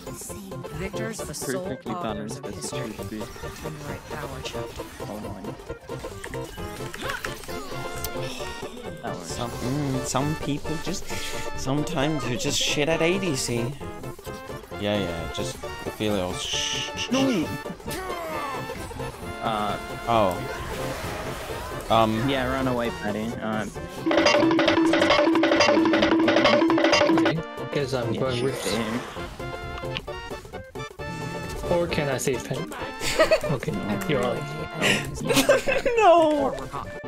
Victor's the sole Perfectly authors balanced of as history. it should be. Right power chip. Some people just sometimes you just shit at ADC. Yeah, just I feel it all. No. Yeah, run away, Patty. Okay, because I'm going with him. Or can I save him? Okay, you're right. No.